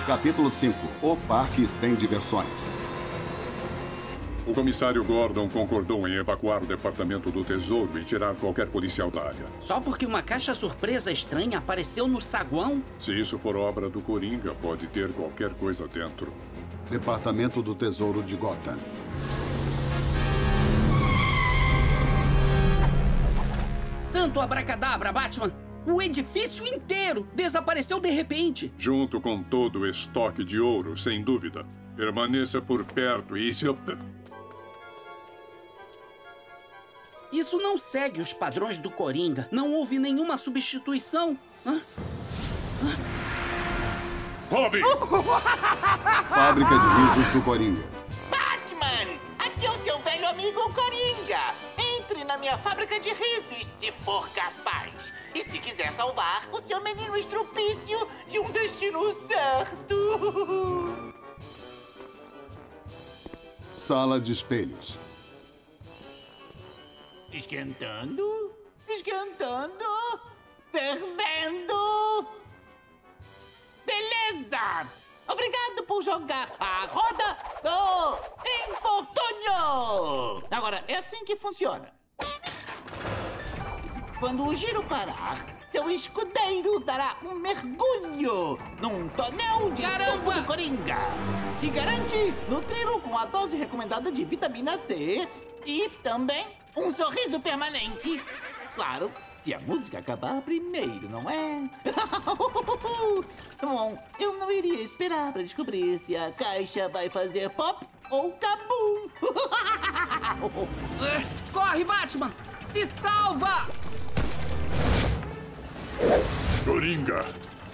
Capítulo 5. O Parque Sem Diversões. O comissário Gordon concordou em evacuar o Departamento do Tesouro e tirar qualquer policial da área. Só porque uma caixa surpresa estranha apareceu no saguão? Se isso for obra do Coringa, pode ter qualquer coisa dentro. Departamento do Tesouro de Gotham. Santo abracadabra, Batman! O edifício inteiro desapareceu de repente. Junto com todo o estoque de ouro, sem dúvida. Permaneça por perto e se... Isso não segue os padrões do Coringa. Não houve nenhuma substituição. Robin! Fábrica de risos do Coringa. Batman! Aqui é o seu velho amigo Coringa. Entre na minha fábrica de risos, se for capaz. E se quiser salvar o seu menino estrupício de um destino certo. Sala de espelhos. Esquentando, esquentando, fervendo. Beleza! Obrigado por jogar a roda do infortúnio! Agora, é assim que funciona. Quando o giro parar, seu escudeiro dará um mergulho num tonel de suco do Coringa, que garante nutri-lo com a dose recomendada de vitamina C e também um sorriso permanente. Claro, se a música acabar primeiro, não é? Bom, eu não iria esperar para descobrir se a caixa vai fazer pop ou cabum. Corre, Batman! Se salva! Coringa!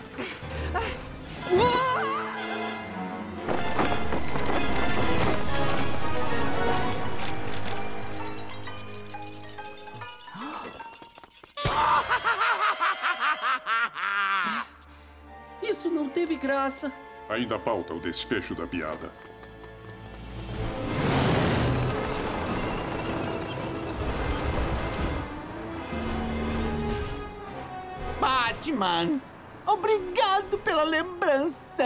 Isso não teve graça. Ainda falta o desfecho da piada. Batman, obrigado pela lembrança.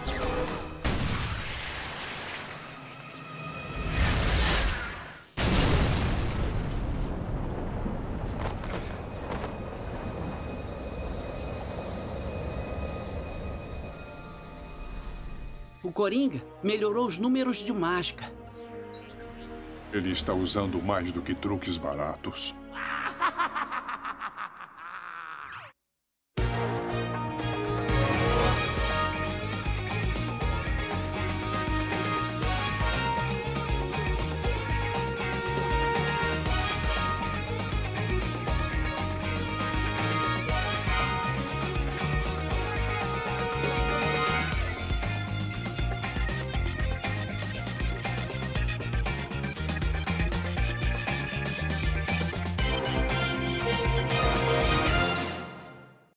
O Coringa melhorou os números de máscara. Ele está usando mais do que truques baratos.